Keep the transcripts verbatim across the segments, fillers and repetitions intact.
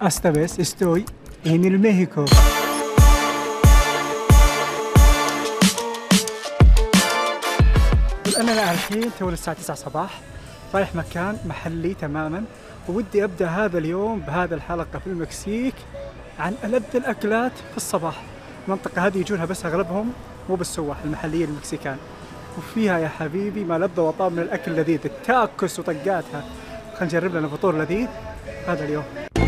Esta vez estoy en el México. أنا الحين تو الساعة تسعة صباح، رايح مكان محلي تماما، وودي أبدأ هذا اليوم بهذا الحلقة في المكسيك عن ألذ الأكلات في الصباح. المنطقة هذه يجونها بس أغلبهم مو بالسواح المحليين المكسيكان، وفيها يا حبيبي ما لذ وطاب من الأكل اللذيذ، التاكوس وطقاتها. خلينا نجرب لنا فطور لذيذ هذا اليوم.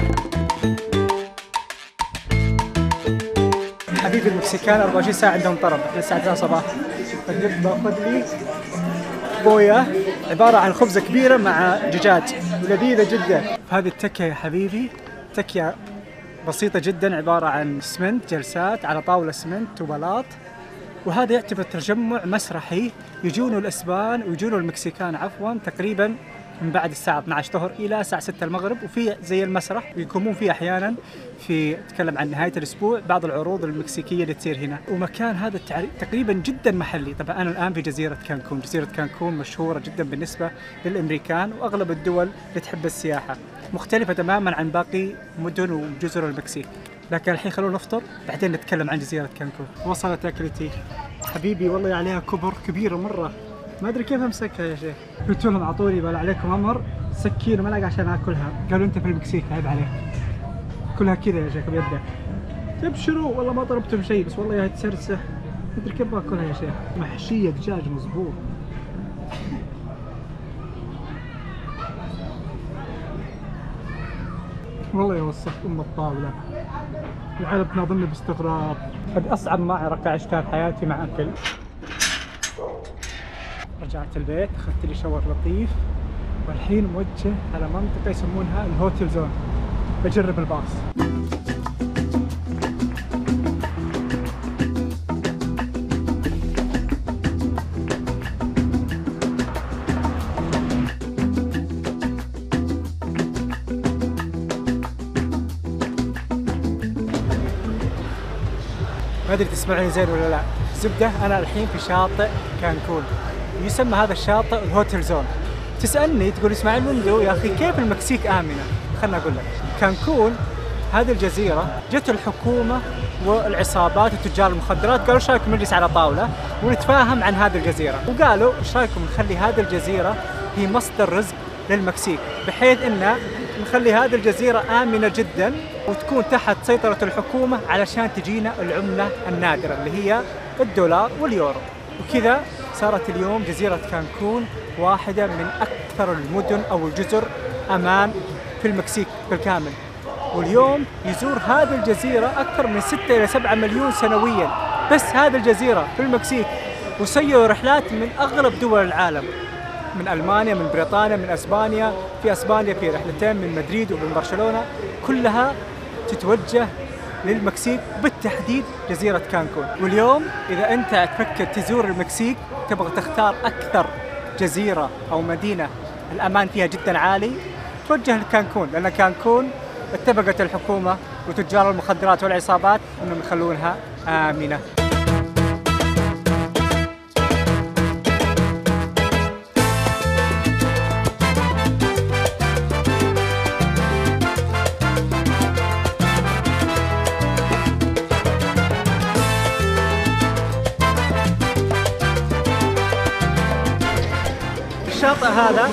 حبيبي المكسيكان أربعة وعشرين ساعة عندهم طرب، الساعة تسعة صباح. فقلت باخذ لي بويا عبارة عن خبزة كبيرة مع دجاج ولذيذة جدا. هذه التكية يا حبيبي تكية بسيطة جدا، عبارة عن اسمنت جلسات على طاولة اسمنت وبلاط، وهذا يعتبر تجمع مسرحي يجونه الاسبان ويجونه المكسيكان عفوا تقريبا من بعد الساعة اثنعش ظهر إلى الساعة ستة المغرب، وفي زي المسرح يقومون فيه أحيانا في تكلم عن نهاية الأسبوع بعض العروض المكسيكية اللي تصير هنا. ومكان هذا التعريف تقريبا جدا محلي. طبعا أنا الآن في جزيرة كانكون، جزيرة كانكون مشهورة جدا بالنسبة للأمريكان وأغلب الدول اللي تحب السياحة، مختلفة تماما عن باقي مدن وجزر المكسيك. لكن الحين خلونا نفطر بعدين نتكلم عن جزيرة كانكون. وصلت أكلتي حبيبي، والله عليها كبر كبيرة مرة، ما ادري كيف امسكها يا شيخ. قلت لهم اعطوني بل عليكم امر سكين وملعقه عشان اكلها، قالوا انت في المكسيك عيب عليك كلها كذا يا شيخ بيدك. تبشروا والله ما طلبتم شيء، بس والله هي تسرسه ما ادري كيف باكلها يا شيخ. محشيه دجاج مظبوط. والله يوسخ ام الطاوله، العيال بتناظرني باستغراب. هذه اصعب معركه عشتها في حياتي مع اكل. رجعت البيت اخذت لي شاور لطيف، والحين موجه على منطقه يسمونها الهوتيل زون، بجرب الباص. ما ادري تسمعني زين ولا لا. زبده انا الحين في شاطئ كانكون، يسمى هذا الشاطئ الهوتيل زون. تسألني تقول اسماعيل مندو يا أخي كيف المكسيك آمنة؟ خلنا أقول لك. كانكون هذه الجزيرة جت الحكومة والعصابات وتجار المخدرات قالوا ايش رايكم نجلس على طاولة ونتفاهم عن هذه الجزيرة، وقالوا ايش رايكم نخلي هذه الجزيرة هي مصدر رزق للمكسيك، بحيث ان نخلي هذه الجزيرة آمنة جدا وتكون تحت سيطرة الحكومة علشان تجينا العملة النادرة اللي هي الدولار واليورو. وكذا صارت اليوم جزيرة كانكون واحدة من أكثر المدن أو الجزر أمان في المكسيك بالكامل. واليوم يزور هذه الجزيرة أكثر من ستة إلى سبعة مليون سنويا، بس هذه الجزيرة في المكسيك. وسيروا رحلات من أغلب دول العالم، من ألمانيا، من بريطانيا، من أسبانيا. في أسبانيا في رحلتين من مدريد ومن برشلونة، كلها تتوجه للمكسيك بالتحديد جزيرة كانكون. واليوم إذا أنت تفكر تزور المكسيك تبغى تختار أكثر جزيرة أو مدينة الأمان فيها جدا عالي، توجه لكانكون، لأن كانكون اتفقت الحكومة وتجار المخدرات والعصابات أنهم يخلونها آمنة. الشاطئ هذا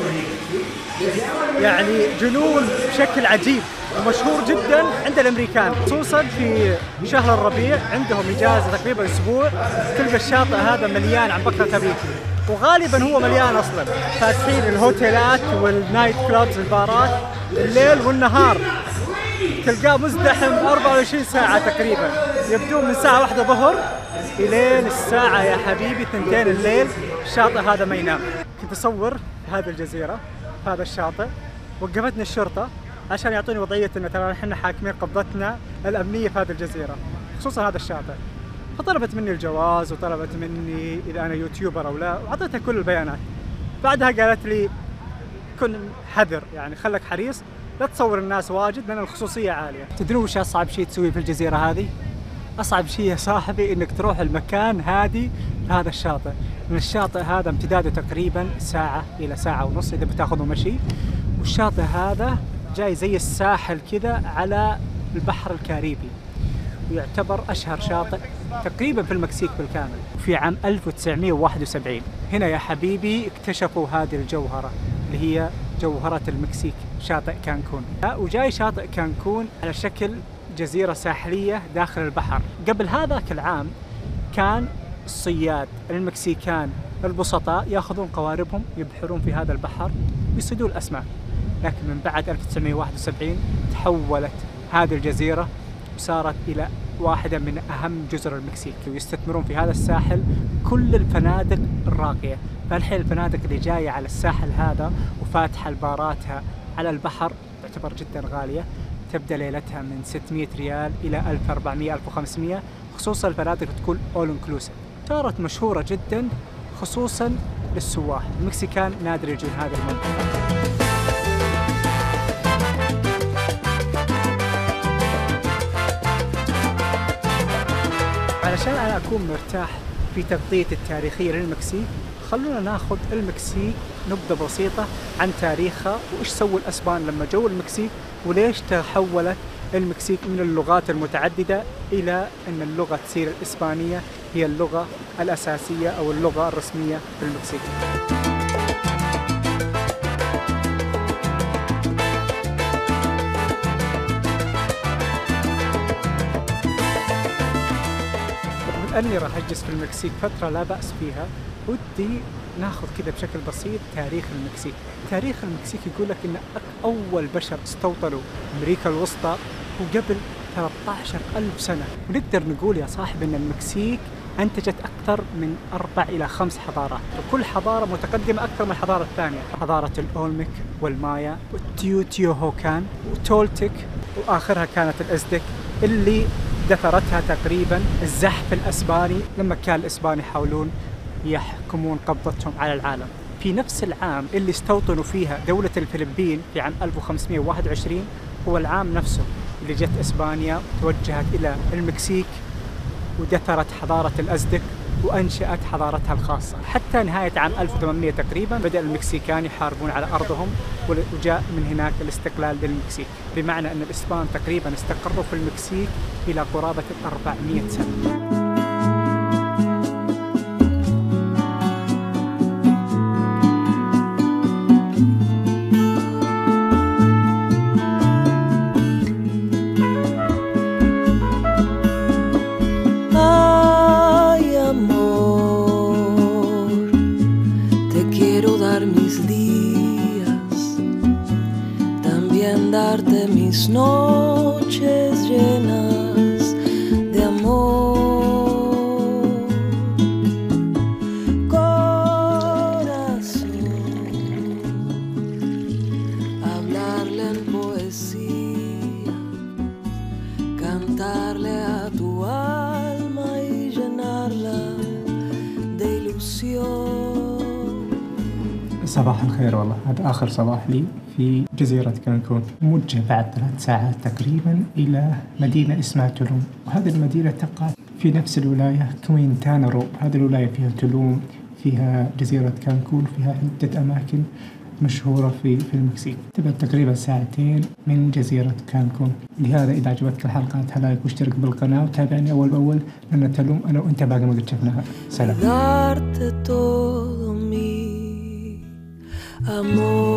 يعني جنون بشكل عجيب ومشهور جدا عند الامريكان، خصوصا في شهر الربيع عندهم اجازه تقريبا اسبوع، تلقى الشاطئ هذا مليان عن بكره ابيك، وغالبا هو مليان اصلا. فاتحين الهوتيلات والنايت كلابز البارات الليل والنهار، تلقاه مزدحم أربعة وعشرين ساعه تقريبا، يبدو من الساعه واحدة ظهر الين الساعه يا حبيبي اثنتين الليل الشاطئ هذا ما ينام. كنت اصور هذه الجزيره هذا الشاطئ، وقفتني الشرطه عشان يعطوني وضعيه ان ترى احنا حاكمين قبضتنا الامنيه في هذه الجزيره، خصوصا هذا الشاطئ. فطلبت مني الجواز وطلبت مني اذا انا يوتيوبر او لا، واعطيتها كل البيانات. بعدها قالت لي كن حذر، يعني خلك حريص لا تصور الناس واجد لان الخصوصيه عاليه. تدرون وش اصعب شيء تسويه في الجزيره هذه؟ اصعب شيء يا صاحبي انك تروح المكان هادي في هذا الشاطئ، من الشاطئ هذا امتداده تقريبا ساعه الى ساعه ونص اذا بتاخذه مشي، والشاطئ هذا جاي زي الساحل كذا على البحر الكاريبي، ويعتبر أشهر شاطئ تقريبا في المكسيك بالكامل. في عام ألف وتسعمئة وواحد وسبعين هنا يا حبيبي اكتشفوا هذه الجوهرة اللي هي جوهرة المكسيك، شاطئ كانكون. وجاي شاطئ كانكون على شكل جزيرة ساحلية داخل البحر. قبل هذاك العام كان الصياد المكسيكان البسطاء ياخذون قواربهم يبحرون في هذا البحر ويصيدون الأسماك، لكن من بعد ألف وتسعمئة وواحد وسبعين تحولت هذه الجزيرة وصارت إلى واحدة من أهم جزر المكسيك، ويستثمرون في هذا الساحل كل الفنادق الراقية. فالحين الفنادق اللي جاية على الساحل هذا وفاتحة الباراتها على البحر تعتبر جدا غالية، تبدأ ليلتها من ستمئة ريال إلى ألف وأربعمئة ألف وخمسمئة، خصوصا الفنادق تكون all inclusive. صارت مشهورة جدا خصوصا للسواح المكسيكان، نادر يجون هذه المنطقة. علشان أنا أكون مرتاح في تغطية التاريخية للمكسيك، خلونا ناخذ المكسيك نبذة بسيطة عن تاريخها، وإيش سووا الأسبان لما جو المكسيك، وليش تحولت المكسيك من اللغات المتعددة إلى أن اللغة تصير الإسبانية هي اللغة الأساسية أو اللغة الرسمية في المكسيك. أني راح أجلس في المكسيك فترة لا بأس فيها، ودي ناخذ كذا بشكل بسيط تاريخ المكسيك. تاريخ المكسيك يقول لك إن أول بشر استوطنوا أمريكا الوسطى وقبل ثلاثة عشر ألف سنة، ونقدر نقول يا صاحب إن المكسيك أنتجت أكثر من أربع إلى خمس حضارات، وكل حضارة متقدمة أكثر من الحضارة الثانية. حضارة الأولميك والمايا والتيوتيوهوكان وتولتك، وآخرها كانت الأزتك اللي دثرتها تقريبا الزحف الأسباني لما كان الإسبان يحاولون يحكمون قبضتهم على العالم. في نفس العام اللي استوطنوا فيها دولة الفلبين في عام ألف وخمسمئة وواحد وعشرين هو العام نفسه اللي جت إسبانيا توجهت إلى المكسيك ودثرت حضارة الأزتك وأنشأت حضارتها الخاصة. حتى نهاية عام ألف وثمانمئة تقريبا بدأ المكسيكان يحاربون على أرضهم، وجاء من هناك الاستقلال للمكسيك، بمعنى أن الإسبان تقريبا استقروا في المكسيك إلى قرابة أربعمئة سنة. Darte mis noches llenas de amor, corazón, hablarle en poesía, cantarle a tu alma y llenarla de ilusión. صباح الخير، والله هذا آخر صباح لي في جزيرة كانكون، موجه بعد ثلاث ساعات تقريبا إلى مدينة اسمها تولوم، وهذه المدينة تقع في نفس الولاية كوينتانا رو. هذه الولاية فيها تولوم، فيها جزيرة كانكون، فيها عدة أماكن مشهورة في في المكسيك. تبعد تقريبا ساعتين من جزيرة كانكون. لهذا إذا عجبتك الحلقة هاتها لايك واشترك بالقناة وتابعني أول بأول، لأن تولوم أنا وأنت باقي ما قد شفناها. سلام. Amor.